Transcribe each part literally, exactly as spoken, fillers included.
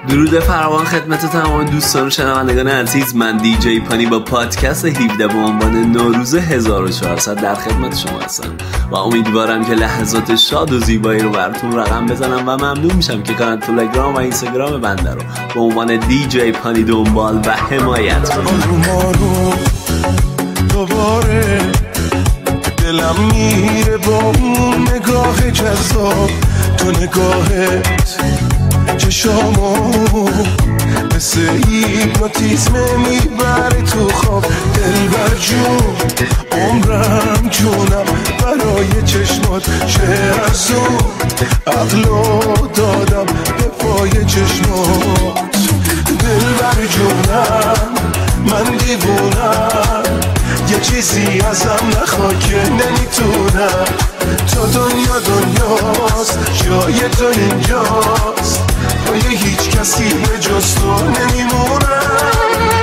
درود فراوان خدمت تمام دوستان و شنوندگان عزیز. من دی جی پانی با پادکست هفده به عنوان نوروز هزار و چهارصد در خدمت شما هستم و امیدوارم که لحظات شاد و زیبایی رو براتون رقم بزنم و ممنون میشم که کانال تلگرام و اینستاگرام بنده رو به عنوان دی جی پانی دنبال و حمایت کنید. دوباره دلم میره با اون نگاه جذاب، تو نگاهت چشامو مثل هیپنوتیزم میبره تو خواب. دلبر جون عمرم جونم برای چشمات، چه از اون عقلو دادم به پای چشمات. دلبر جونم من دیوونم، یه چیزی ازم نخوا که نمیتونم. تو دنیا دنیاست، جای تو اینجاست، پای هیچ کسی به جز تو نمیمونم.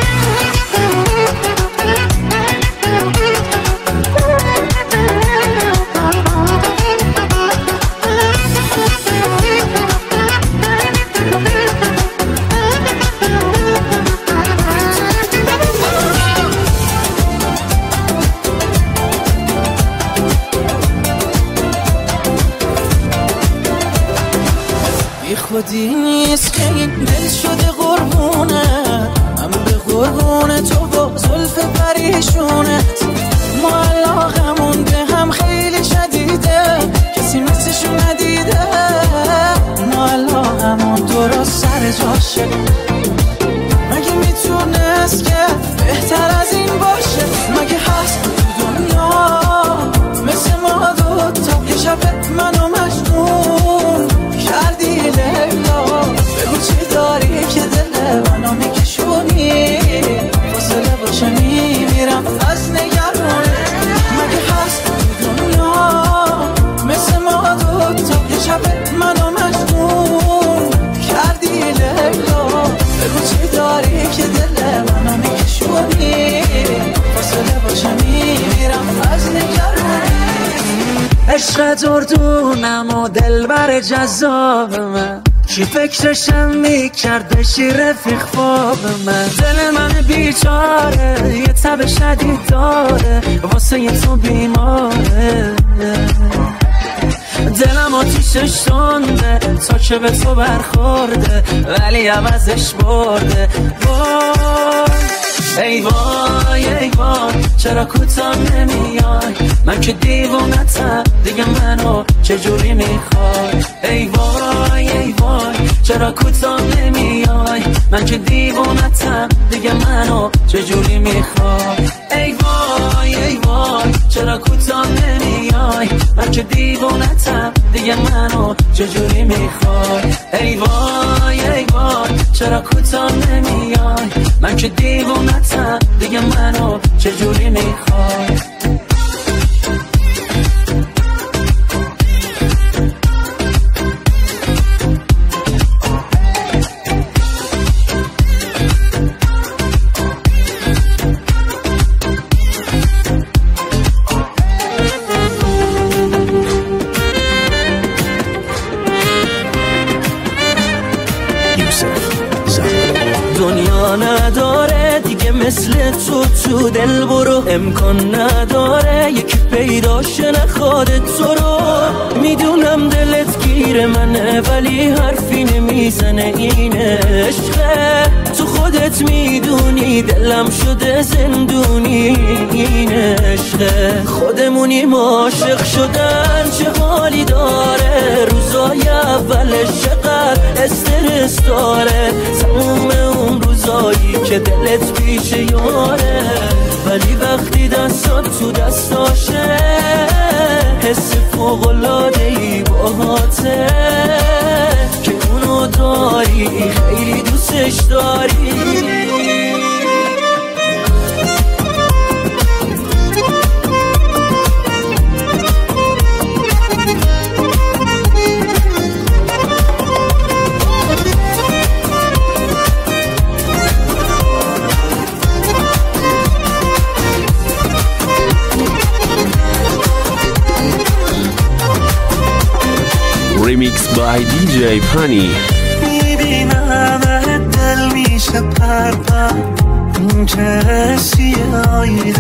خودی نیست که این دل شده قربونه، من به قربونه تو با زلف پریشونت. ما علاقمون به هم خیلی شدیده، کسی مثلشو ندیده. ما علاقمون درست سر جاشه، مگه میتونست که بهتر از این باشه؟ مگه هست تو دنیا مثل ما دوتا؟ یه شب منو مجنون کردی لیلا، بگو چی داری که دل منو میکشونی؟ فاصله باشه میمیرم از نگرونه. مگه هست تو دنیا مثل ما دوتا؟ یه شب منو مجنون کردی لیلا، بگو چی داری که دل منو میکشونی؟ فاصله باشه میمیرم از نگرونه. عشق دردونم و دلبر جذاب من، چی فکرشم میکرد بشی رفیق خواب من. دل من بیچاره یه تب شدید داره، واسه یه تو بیماره. دلم آتیشش تنده تا که به تو برخورده، ولی عوضش برده. ای وای ای وای چرا کوتاه نمیای؟ من که دیوونتم دیگه منو چجوری میخوای؟ ای وای ای وای چرا کوتاه نمیای؟ من که دیوونتم دیگه منو چجوری میخوای؟ ای وای ای وای چرا کوتاه نمیای؟ من که دیوونتم دیگه منو چجوری میخوای؟ ای وای ای وای چرا کوتاه نمیای؟ من که دیوونتم دیگه منو چجوری میخوای؟ دنیا نداره دیگه مثل تو تو دل برو، امکان نداره یکی پیداش نخواد تو رو. میدونم دلت گیر منه ولی حرفی نمیزنه، این عشقه تو خودت میدونی دلم شده زندونی. این عشقه خودمونیم عاشق شدن چه حالی داره، روزای اولش چقدر استرس داره. تموم اون روزایی که دلت پیش یاره، ولی وقتی دستات تو دستاشه حس فوق‌العاده‌ای باهاته که اونو داری خیلی دوستش داری. Remix by دی جی Pani. میبینم میشه پر پر این که رسیه آیده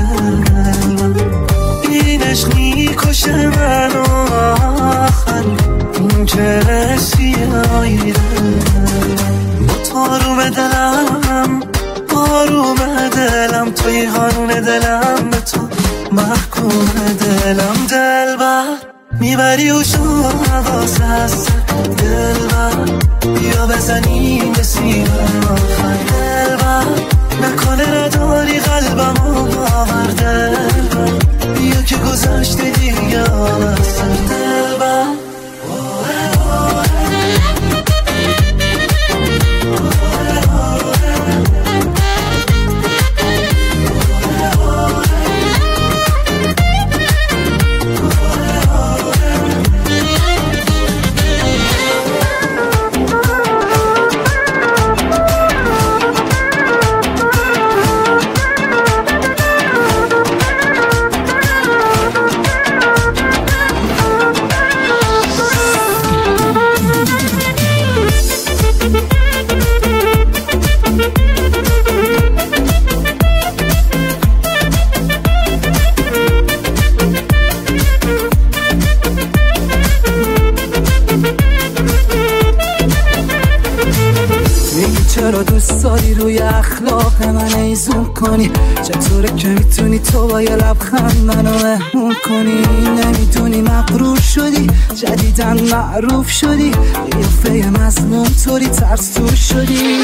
این عشق میکشه منو آخر این که رسیه آیده با تاروم دلم آروم دلم توی هارون دلم به تو محکوم دلم دلبر میبری و شو حواس هست دلبر بیا بزنیم به سیم آخر دلبر نکنه نداری قلبم و باور دلبر بیا که گذشته دیگه آبست دلبر چرا دوست داری روی اخلاق من ایزون کنی چطوره که میتونی تو با یه لبخند منو مهمون کنی نمیدونی مغرور شدی جدیدن معروف شدی قیافه مظلوم طوری ترسو شدی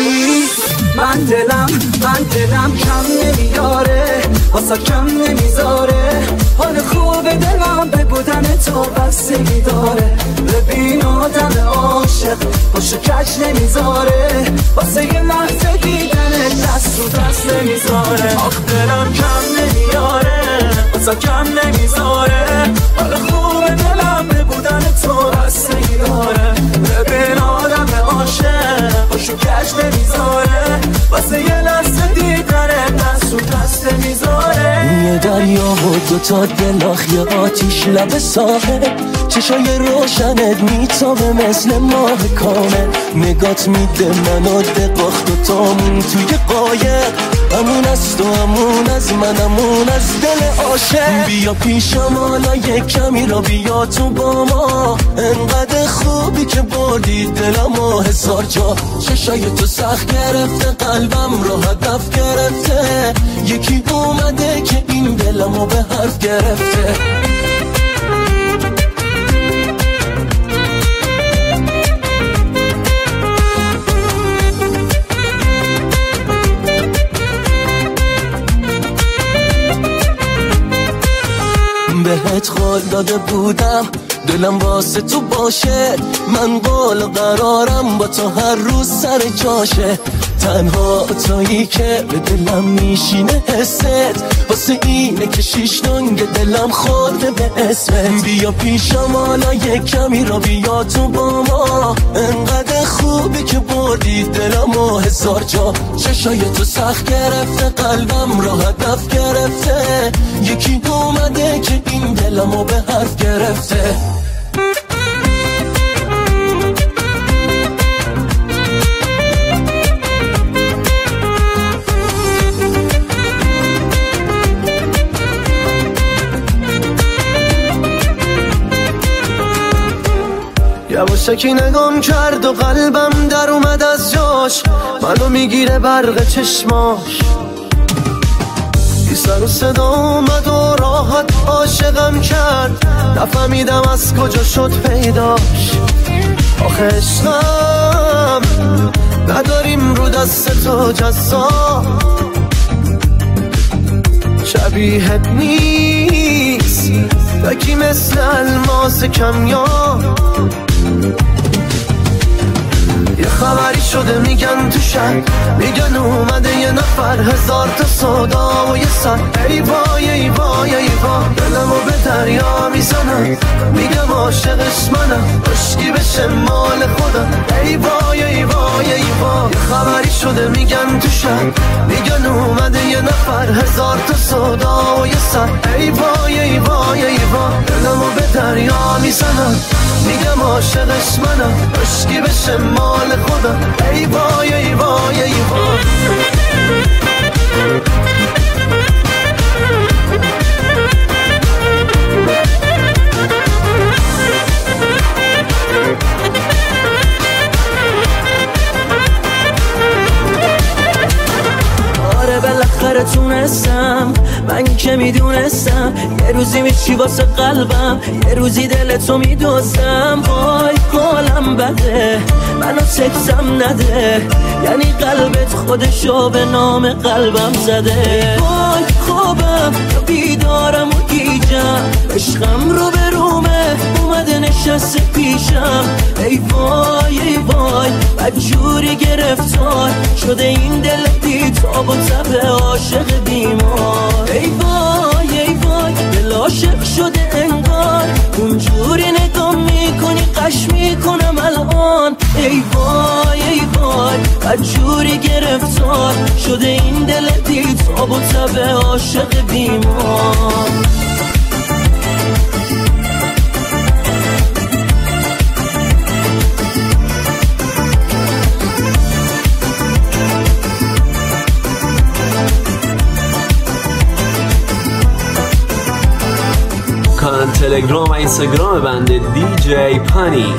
من دلم من دلم کم نمیاره واسه کم نمیذاره حال خوب دلم به بودن تو بستگی داره ببین آدم عاشق باشو کش نمیذاره واسه یه لحظه دیدن دست رو دست نمیذاره آخ دلم کم نمیاره واسه کم نمیذاره حال خوب دلم به بودن تو بستگی داره ببین آدم عاشق باشو کش نمیذاره واسه یه لحظه دیدن دست رو دست نمیذاره یه دریا و دوتا دلاخ یه آتیش لب ساحل چشای روشنت میتابه مثل ماه کامل نگات میده منو دقاخت و تامون توی قایق همون از تو همون از من همون از دل عاشق بیا پیشم حالا یک کمی را بیا تو با ما انقدر خوبی که بردی دلم و هزار جا چشای تو سخت گرفته قلبم رو هدف گرفته یکی اومده که این دلم رو به حرف گرفته بهت قول داده بودم دلم واسه تو باشه من قول قرارم با تو هر روز سر جاشه تنها تویی که به دلم میشینه حست واسه اینه که شیش دنگ دلم خورده به اسمت بیا پیشم حالا یک کمی را بیا تو با ما انقدر خوبی که بردی دلم و هزار جا چشای تو سخت گرفته قلبم را هدف گرفته یکی اومده که این دلم رو به حرف گرفته یواشکی نگام کرد و قلبم در اومد از جاش منو میگیره برق چشماش بی سر و صدا اومد و راحت عاشقم کرد نفهمیدم از کجا شد پیداش آخه عشقم نداریم رو دست تو جزا شبیهت نیست بکی مثل الماس کمیاب یه خبری شده میگن تو شهر میگن اومده یه نفر هزار تا صدا و یه سر ای وای ای وای ای وای دلمو به دریا میزنم میگم عاشقش منم عشقی بشه مال خودم ای وای ای وای ای وای یه خبری شده میگن تو شهر میگن اومده یه نفر هزار تا صدا و یه سر ای وای ای وای ای وای دلمو به دریا میزنم میگم عاشقش منم عشقی بشه مال خودم ای وای ای وای ای وای آره بالاخره تونستم من که میدونستم یه روزی میشی واسه قلبم یه روزی دلتو میدوزم وای حالم بده منو سکسم نده یعنی قلبت خودشو به نام قلبم زده وای خوابم یا بیدارم و گیجم عشقم رو به رومه اومده نشسته پیشم ای وای ای وای بدجوری گرفتار شده این دل بی تاب و تب عاشق بیمار ای وای ای وای دل عاشق شده انگار اونجوری نگاه میکنی قش میکنم الان ای وای ای وای بدجوری گرفتار شده این دل بی تاب و تب عاشق بیمار کانال تلگرام و اینستاگرام بنده دی جی پانی.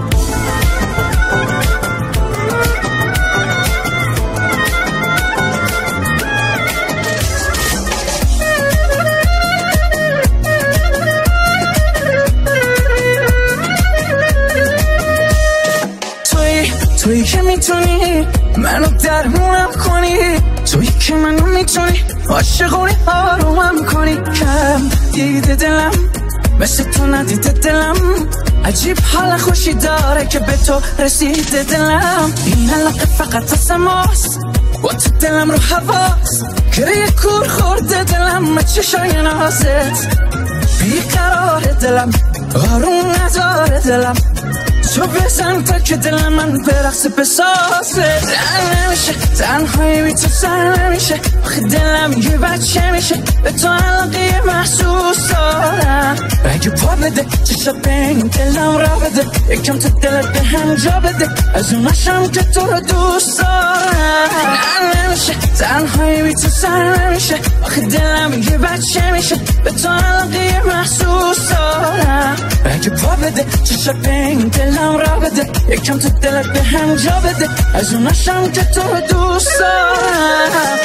توی توی که میتونی منو درمونم کنی توی که منو میتونی عاشقونی آرومم کنی کم دیده دلم مثل تو ندیده دلم عجیب حال خوشی داره که به تو رسیده دلم این علاقه فقط از ماست با تو دلم رو حواست گریه کور خورده دلم چشای نازت بیقرار دلم آروم نداره دلم تو بزن تا که دل من برقصه بسازه رنگ نمیشه تنهایی بی تو سر نمیشه آخه دلم یه بچه میشه به تو علاقه محسوس دارم اگه پا بده چشم به این دلم را بده یکم تو دلت به هم جا بده از اون مشم که تو رو دوست دارم رنگ نمیشه تنهایی بی تو سر نمیشه آخه دلم یه بچه میشه به تو علاقه محسوس دارم اگه پا بده چشم به این دلم را بده یکم تو دلت به هم جا بده از اون نشم که تو رو دوست دارم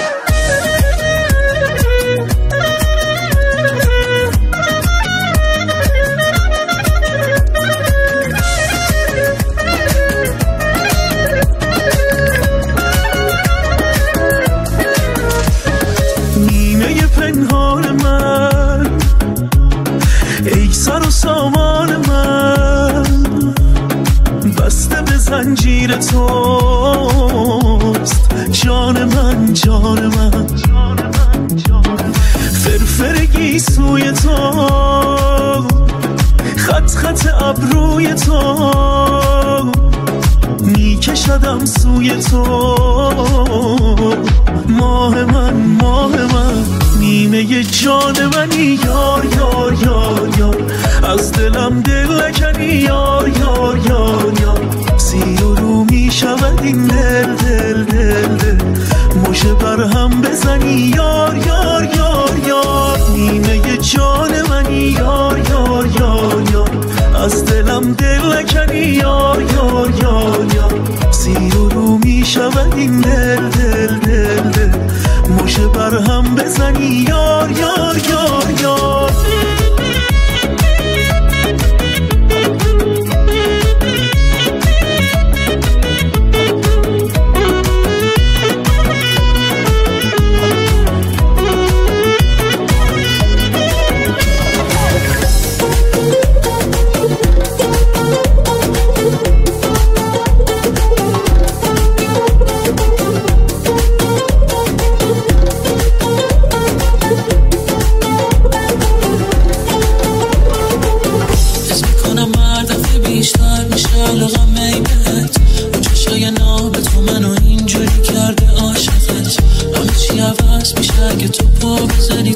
نیمه پنهان من ای سر و سامان من بسته به زنجیر توست جان من جان من فرفرگی سوی تو خط خط ابروی تو میکشدم سوی تو ماه من ماه من نیمه جان منی یار یار یار یار از دلم دل نکنی یار یار یار یار زیر و رو می شود این دل دل دل دل مشه بر هم بزنی یار یار یار یار نیمه جان منی یار یار یار یار از دلم دل نکنی یار یار یار یار زیر و رو می شود این دل دل دل دل مشه بر هم بزنی یار یار یار یار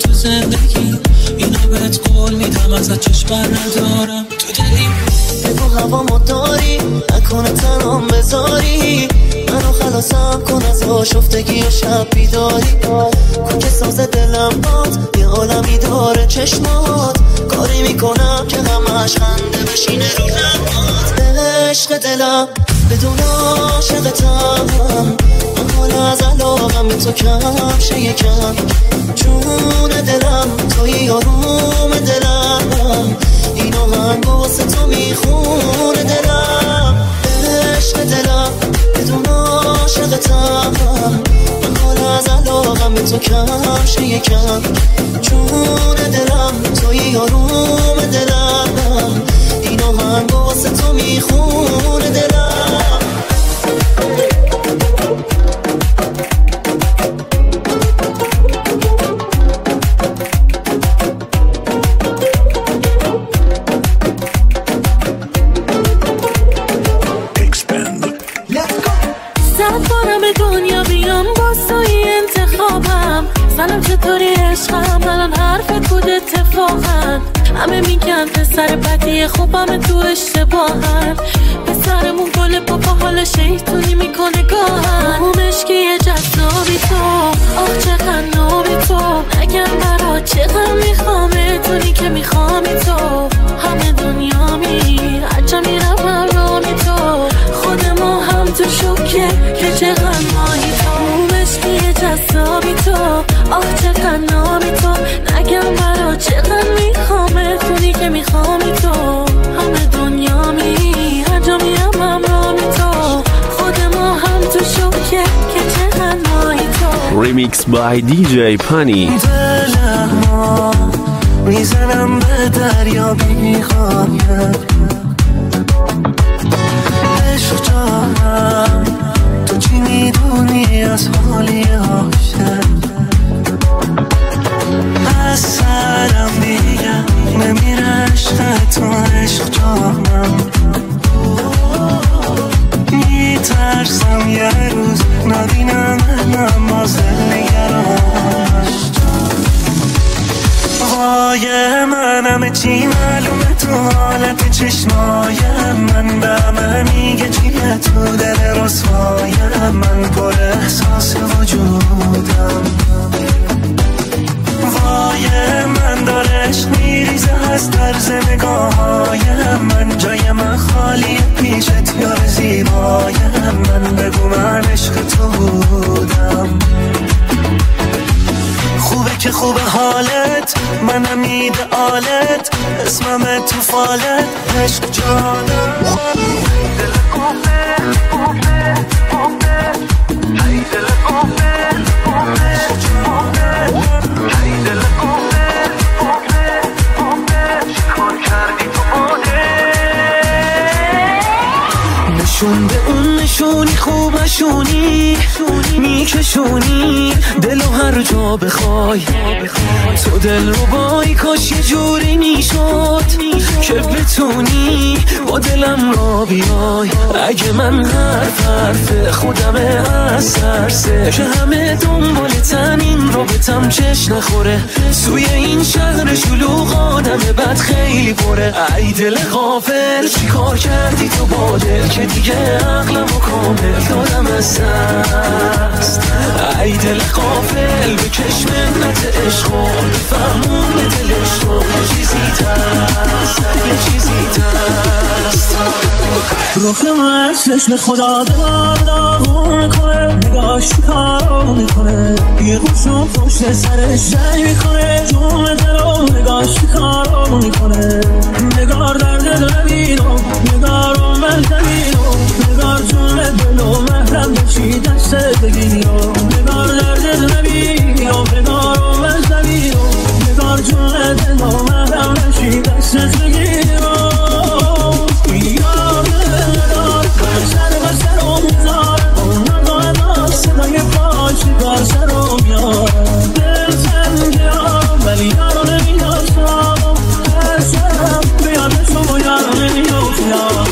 ازت چشم بر ندارم تو دلی بگو هوامو داری نکنه تنام بذاری منو خلاصم کن از آشفتگی و شب بیداری کن که ساز دلم باد یه عالمی داره چشمات کاری میکنم که همش خنده بشینه رو لبات عشق دلم بدون عاشقتم من حالا از علاقم به تو کم شه یکم جون دلم توی آروم دلم این آهنگ واسه تو میخونه دلم عشق دلم بدون عاشقتم من حالا از علاقم به تو کم شه یکم جون دلم توی آروم دلم این آهنگ واسه تو میخونه دلم سلام چطوری عشقم الان حرفت بود اتفاقا همه میگن پسر بدی خوبم تو اشتباهن پسرمون گل پاپا حال شیطونی میکنه گاهن همش که یه جذابی تو آخ چقدر نابی تو نگم برا چقدر میخوامه تونی که میخوامی تو همه دنیا می عجم میرم رامی تو خود ما هم تو شکه که چقدر ماهی تو همش که یه جذابی تو آخ چقدر نامی تو نگم برا چقدر میخوامه تونی که میخوامی تو همه دنیا می هر جا میم امرامی تو خود ما هم تو شکه که چقدر ماهی تو ریمیکس بای دی جی پانی دلمو میزنم به دریا بیخوایم عشق جانم تو چی میدونی از حالی عاشق از سرم دیگه نمیره عشق تو عشق جانم میترسم یه روز نبینم نماز نگرانش وای منم چی معلومه تو حالت چشمای من به همه میگه چیه تو دل رسوای من پر احساس وجودم وای من داره عشق میریزه از طرز نگاههای من جای من خالی پیشت یار زیبای من بگو من عشق تو بودم خوبه که خوبه حالت منم ایدئالت اسمم تو فالت عشق جانم دل قفه قفه قفه هی دل قفه قفه جانم هی دل قفه قفه قفه چیکار کردی تو باده نشون به اون نشونی خوبشونی میکشونی دلو هر جا بخوای تو دل رو بای کاش یه جوری میشد که بتونی با دلم را بیای اگه من حرف حرف خودمه از سرسه که همه دنبالتن این رابطم چش نخوره توی این شهر شلوغ آدم بد خیلی پره ای دل غافل چی کار کردی تو با دل که دیگه عقلم و کامل دادم از دست ای دل غافل بکش منت عشق و بفهمون دلش تو یه چیزی تست یه چیزی تست روح من چشم خدا دار داغون میکنه نگاش کارو میکنه یه گوشو پشت سرش جنگ میکنه جون دلو نگاش کارو میکنه نگار درد دلوینو نگارو من زمینو نگار جون دلو محرم بشی دست بگیرو نگار درد دلوینو نگارو من زمینو نگار جون دلو محرم بشی دست بگیرو یاد دار سر و سر و میزار اون نگاه صدای پاچی کار سر و میار دل زنگی ها ولی یارو نمیداشتم هر شب بیاد شما یارو نمیداشتم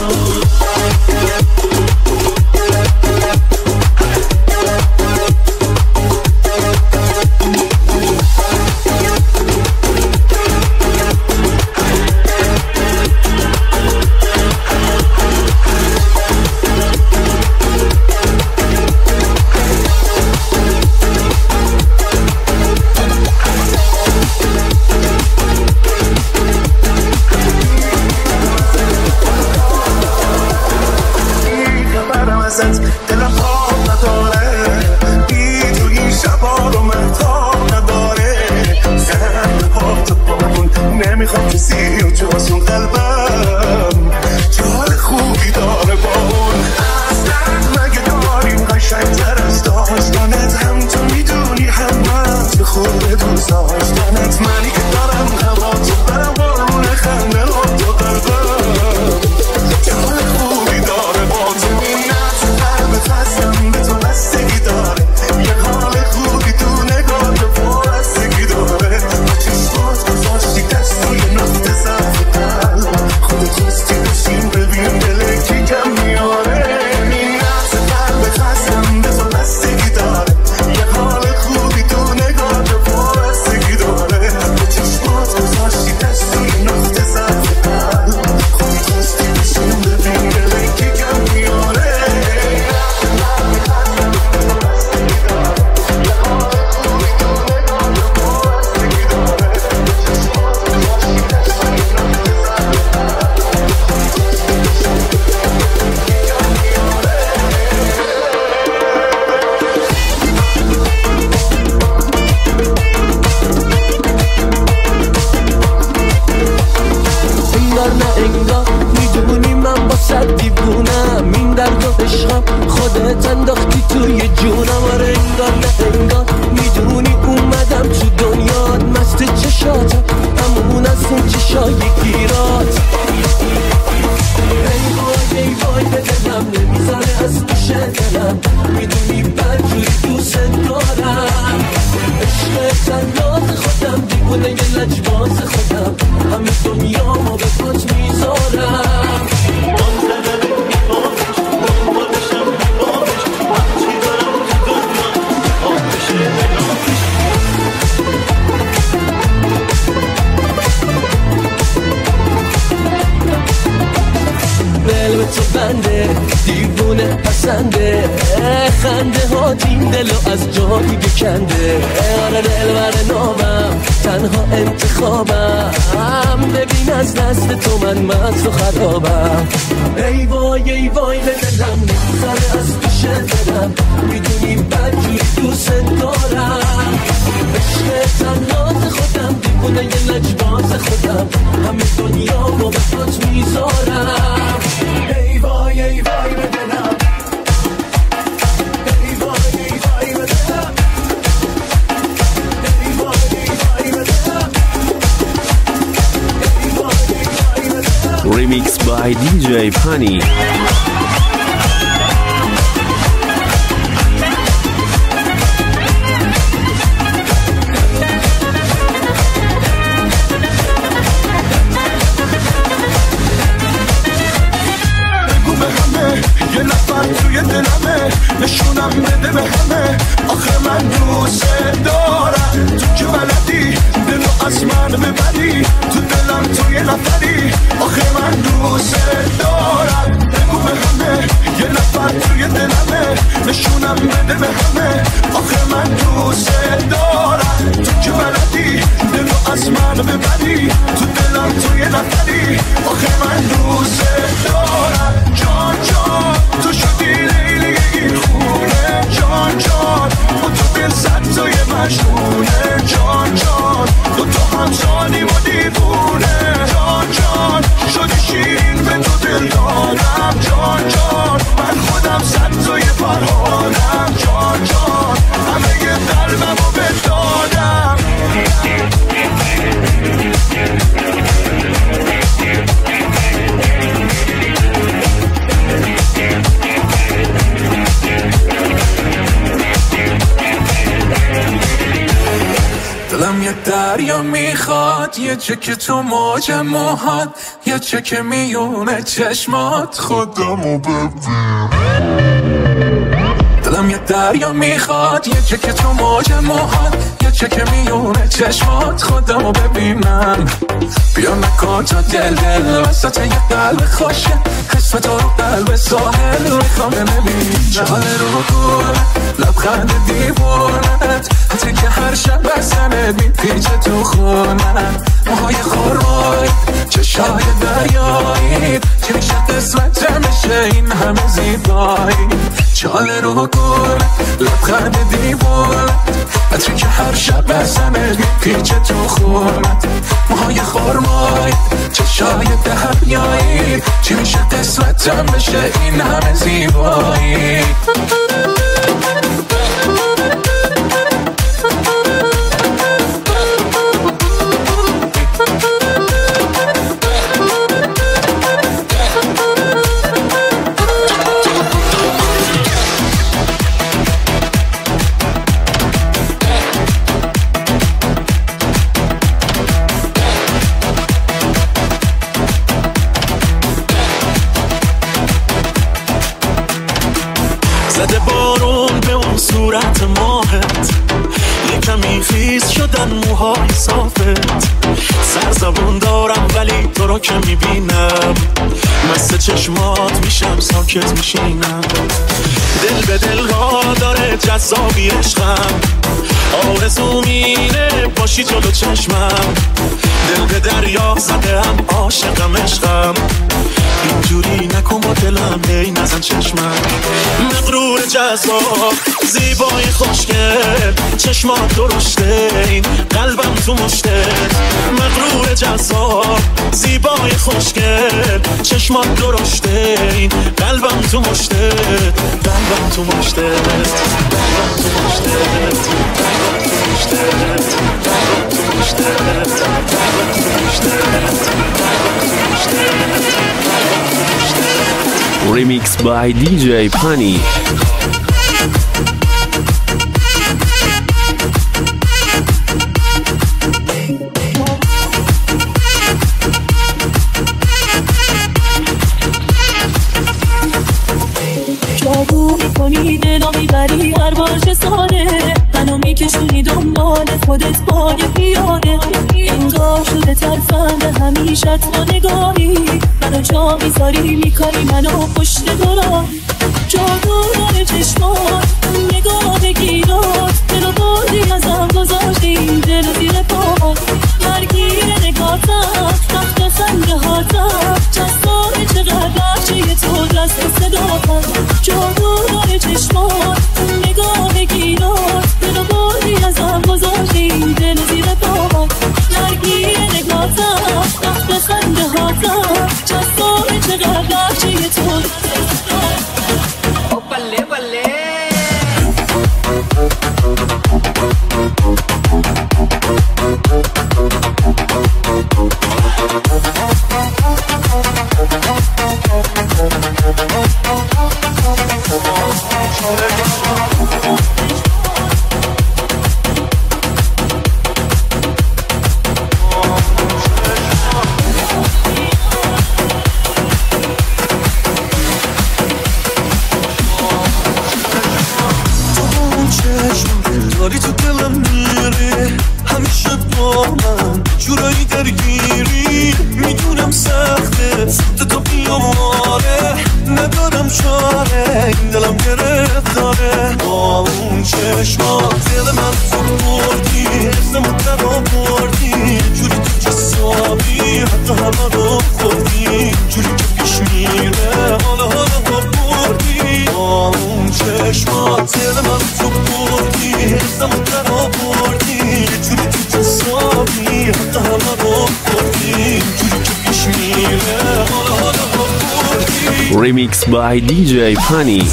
نمیخوام کسی و جز اون قلبم چه حال خوبی داره با اون اصلا مگه داریم قشنگتر از داشتنت هم تو میدونی هم من به خود دوست داشتنت منی که دارم هوا تو برم قربون خنده ها تو قلبم چه حال خوبی داره با تو می‌بینم تو قلبت هستم به تو بستگی داره یه حال خوبی تو نگاه تو پرستگی داره با چشمات گذاشتی دست روی نقطه ضعف قلبم خودت رستی بشین ببین دل کی کم میاره می‌بینم تو قلبت هستم به تو بستگی داره یه حال خوبی تو نگاه تو پرستگی داره با چشمات گذاشتی دست روی نقطه ضعف قلبم خودت رستی بشین ببین دل کی کم میاره انگار نه انگار میدونی من با صد دیوونم این درد و عشقم خودت انداختی توی جونم آره انگار نه انگار میدونی اومدم تو دنیات مست چشاتم همون از اون چشای گیرات ای وای ای وای به دلم نمیذاره از دوش دلم میدونی بدجوری دوست دارم عشق تنات خودم دیوونه یه لجباز خودم همه دنیا ما به پات میذارم دل به تو بنده دیوونه پسنده خنده ها این دلو از جا دیگه کنده آره دل بر نامم تنها انتخابم ببین از دست تو من مست و خرابم ای وای ای وای به دلم نمیذاره از پیش دلم میدونی بدجوری دوست دارم عشق تنات خودم دیوونه یه لجباز خودم همه دنیا رو به پات میذارم ای وای ای وای به دلم ای وای ای وای به دلم ای وای ای وای به دلم ای وای ای وای به دلم Remix by دی جی Pani. یه نفر توی دلمه نشونم بده به همه آخه من دوست دارم تو که بلدی دلو از من ببری تو دلم توی نفری آخه من دوست دارم بگو به همه یه نفر توی دلمه نشونم بده به همه آخه من دوست دارم تو که بلدی دلو از من ببری تو دلم توی نفری آخه من دوست دارم جان جان تو شدی لیلی این خونه جان جان با تو دل زد توی مجنونه جان جان دو تا همسانیم و دیوونه جان جان شدی شیرین به تو دل دادم جان جان من خودم زد توی فرهادم جان جان همه ی قلبم رو بدادم دلم یه دریا میخواد یه چک تو موج موهات یه چک میونه چشمات خودمو ببین دلم یه دریا میخواد یه چک تو موج موهات یه چک میونه چشمات خودمو ببینم بیا نکن تو دل دل وسط یه قلب خوشه حس تو رو قلب ساحل میخوام ببینم جهان رو گل لبخند دیوونت حتی که هر شب بسنت میپیچه تو خونت موهای خورمای چشای دریایی چه میشه قسمت میشه این همه زیبایی چاله رو گل لبخند دیوونت حتی که هر شب بسنت میپیچه تو خونت موهای خورمای جمع بشه این همه زیبایی. زده بارون به اون صورت ماهت، یکمی خیز شدن موهای صافت. سرزبون دارم ولی تو رو که میبینم، مست چشمات میشم ساکت میشینم. دل به دل را داره جذابی عشقم، آرزو میره باشی جلو چشمم. دل به دریا زده هم عاشقم عشقم، اینجوری نکن با دلم هی نزن چشمم. مغرور جذاب زیبای خوشگل، چشمات درشته این قلبم تو مشتت. مغرور جذاب زیبای خوشگل، چشمات درشته این قلبم تو مشتت. قلبم تو مشتت، قلبم تو مشتت، قلبم تو مشتت، قلبم تو مشتت، قلبم تو مشتت، قلبم تو مشتت. Remix by دی جی Pani. جادو میکنی دلو میبری هر بار چه ساده، منو میکشونی دنبال خودت با یه پیاده. انگار شده ترفند همیشه تو نگاهی، منو جا میذاری میکنی منو پشت دوران. جادو داره چشمات نگاه گیرات، دلو بردی ازم گذاشتی این دل زیر پات. درگیر نگاتم تخت خنده هاتم، جذابه چقدر بخشی تو دست صداتم. جادو داره چشمات نگاه گیرات، دلو بردی ازم گذاشتی این دل زیر پات. درگیر نگاتم تخت خنده هاتم، جذابه چقدر بخشی تو دست صداتم. بله بله داری تو دلم میری همیشه با من جورایی درگیری. میدونم سخته سوت تو بیاماره، ندارم چاره این دلم گرفت داره. با اون چشمات دل من تو بردی، حسنمو در آوردی. جوری تو جسابی حتی همه رو خوردی، جوری که پیش میره حالا حالا با بردی. با اون چشمات دل من تو بردی، حسنمو در آوردی. یه جوری تو جسابی حتی همه رو خوردی، جوری که پیش میره حالا حالا با بردی. Remix by دی جی Pani.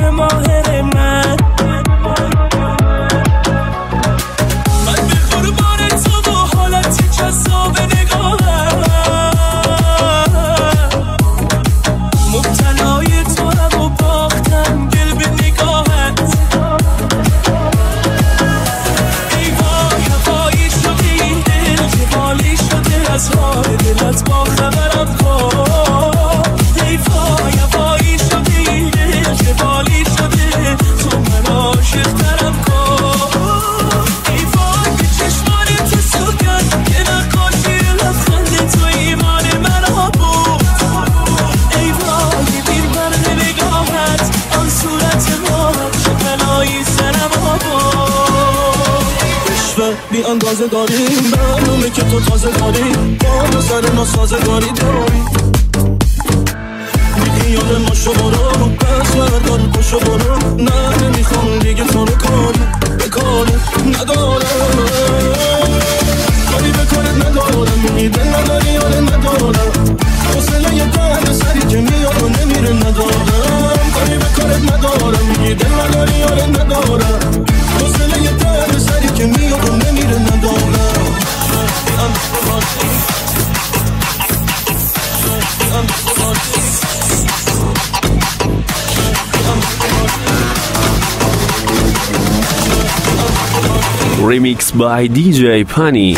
من به قربان بی اندازه داری، معلومه که تو تازه داری، با سر ناسازه داری داری دیگه یاد ما شما رو پس بردار پشو برو، نه نمیخوام دیگه تو رو کاری به کاری ندارم، کاری به کارت ندارم، میگی دل نداری یاره ندارم، حوصله یه درد سری که میاد و نمیره ندارم، کاری به کارت ندارم، میگی دل نداری یاره ندارم، حوصله یه درد سری که میاد و نمیره ندارم. Remix by دی جی Pani.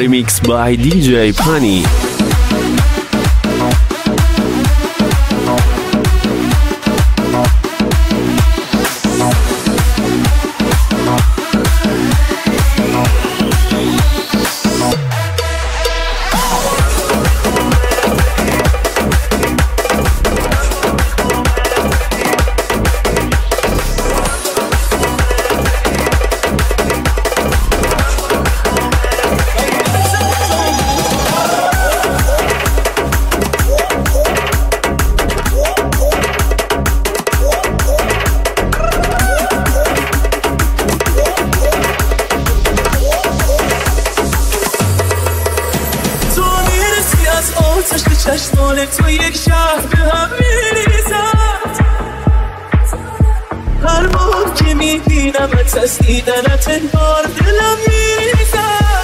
Remix by دی جی Pani. چشمان تو یک شهر به هم میریزد، هر بار که میبینمت از دیدنت انگار دلم میریزد.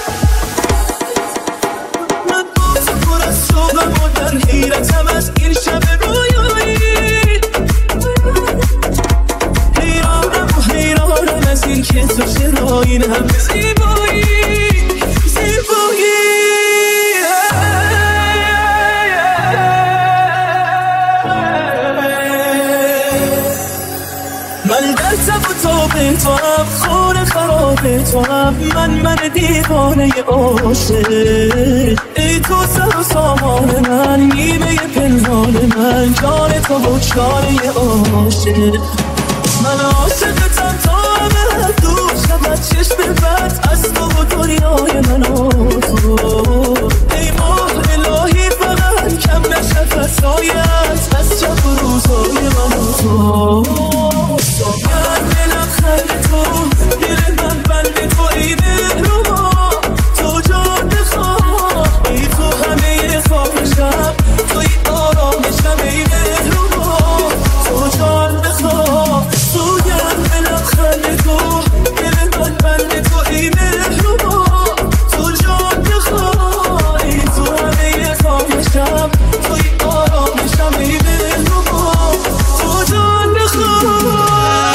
من باز پر از شوقم و در حیرتم از این شب رویایی، حیرانم و حیرانم از این که تو چرا این همه زیبایی زیبایی. من در تب و تاب تو هم، خون خراب تو هم، من من دیوانه عاشق. ای تو سر و سامان من، نیمه پنهان من، جان تو و چاره عاشق. من عاشقتم تا همه دور شود چشم بد از تو و دنیای من و تو. ای ماه الهی فقط کم نشود سایت از شب و روزای من و تو. دلم خنده تو، دل من بنده تو، ای مهربا تو جان خواه، ای تو همه خواهشم، توی آرامشم، ای مهربا تو جان خواه. سوگم دلم خنده تو، دل من بنده تو، ای مهربا تو جان خواه، ای تو همه خواهشم، توی آرامشم، ای مهربا تو جان خواه.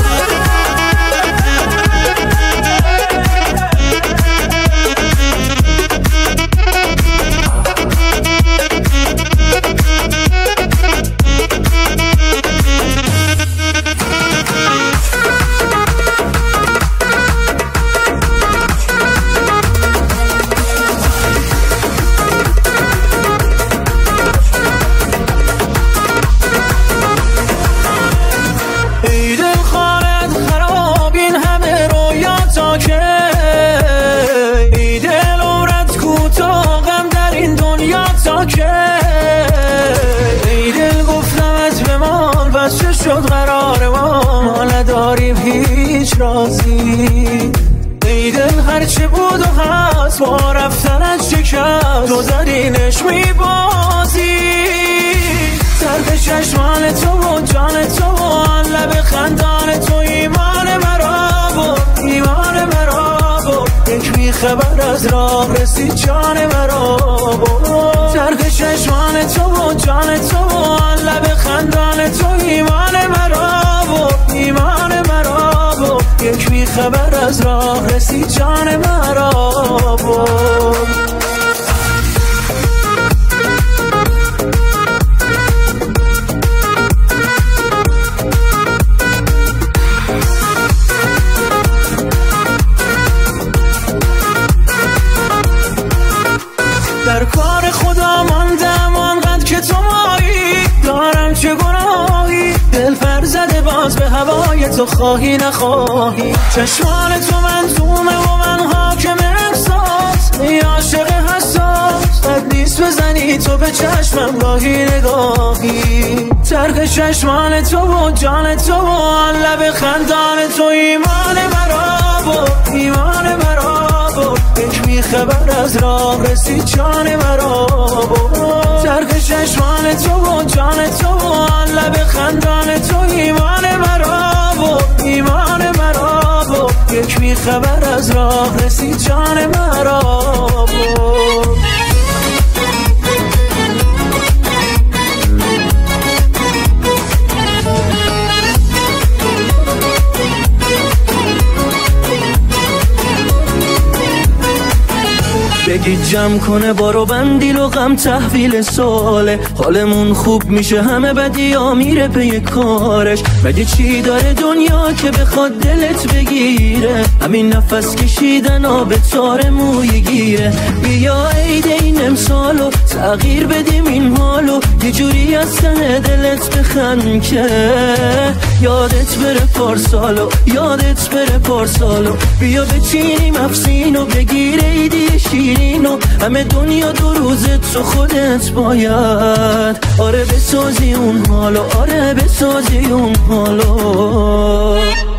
شد قرار ما، ما نداریم هیچ رازی. ای دل هرچه بود و هست با رفتنت شکست، تو زدینش میبازی. طرف چشمان تو و جان تو و آن لب خندان تو، ایمان مرا بود، ایمان مرا بود. یک بی خبر از راه رسید جان مرا بود. طرف چشمان تو و جان تو و آن لب خندان تو، ایمان مرا بود، ایمان مرا بود. یک بی خبر از راه رسید جان مرا بود. در کار خدا ماندم آنقدر که تو مایی، دارم چه گناهی، دل پر زده باز به هوای تو، خواهی نخواهی. چشمان تو منظومه و من حاکم احساس، ای عاشق حساس، بد نیست بزنی تو به چشمم گاهی نگاهی. ترک چشمان تو و جان تو و آن لب خندان تو، ایمان مرا بود، ایمان مرا بود. یک بی خبر از راه رسید جان مرا بود. ترک چشمان تو و جان تو و آن لب خندان تو، ایمان مرا بود، ایمان مرا بود. یک بی خبر از راه رسید جان مرا بود. بگید جمع کنه بارو بندیل و غم تحویل ساله، حالمون خوب میشه همه بدی ها میره پی کارش. مگه چی داره دنیا که بخواد دلت بگیره؟ همین نفس کشیدن آب تار موی گیره. بیا عید این امسالو تغییر بدیم این حالو، یه جوری از ته دلت بخند که یادت بره پارسالو، یادت بره پارسالو. بیا بچینیم افسینو بگیر عیدی شیرینو، همه دنیا دو روزت تو خودت باید آره بسازی اون حالو، آره بسازی اون حالو.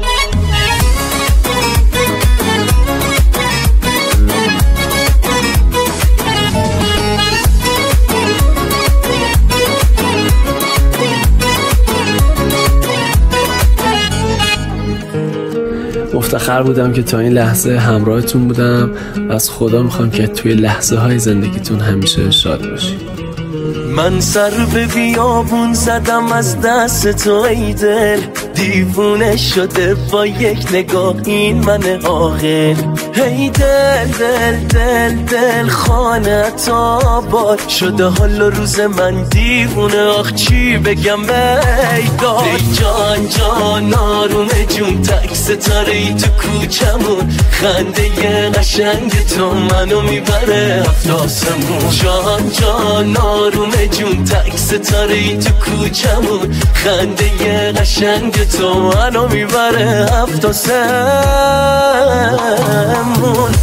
مفتخر بودم که تا این لحظه همراهتون بودم و از خدا میخوام که توی لحظه های زندگیتون همیشه شاد باشید. من سر به بیابون زدم از دست تو ای دل، دیوونه شده با یک نگاه این من عاقل. ای دل دل دل دل خانت آباد شده حال و روز من دیوونه، آخ چی بگم بیدار. ای جان جان آرومه جون تک ستاره ای تو کوچمون، خنده ی قشنگ تو منو میبره هفت آسمون. جان جان آرومه جون تک ستاره ای تو کوچمون، خنده ی قشنگ تو منو میبره هفت آسمون.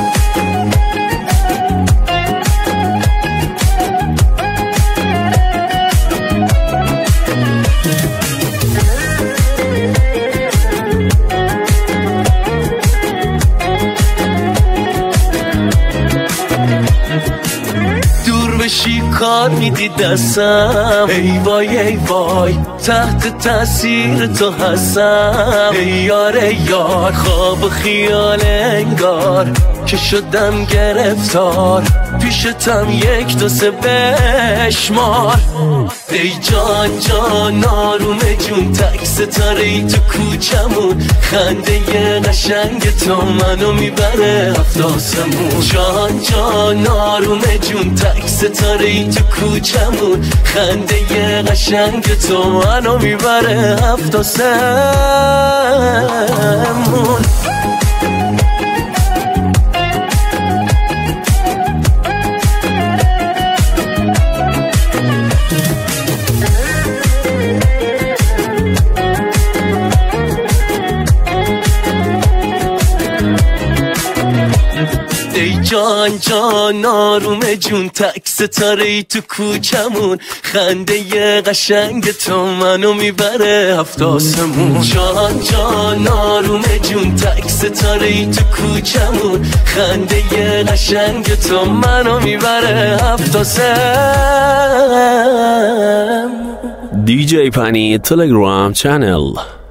بشی کار میدی دستم، ای وای ای وای تحت تاثیر تو هستم. ای یار ای یار خواب و خیال انگار که شدم گرفتار، پیشتم یک دو سه بشمار. ای جان جان آرومه جون تک ستاره ای تو کوچمون، خنده ی قشنگ تو منو میبره هفت آسمون. جان جان آرومه جون تک ستاره ای تو کوچمون، خنده ی قشنگ تو منو میبره هفت آسمون. ای جان جان آرومه جون تک ستاره ای تو کوچمون، خنده ی قشنگ تو منو میبره هفت آسمون. جان جان آرومه جون تک ستاره ای تو کوچمون، خنده ی قشنگ تو منو میبره هفت آسمون. دی جی پانی تلگرام چنل.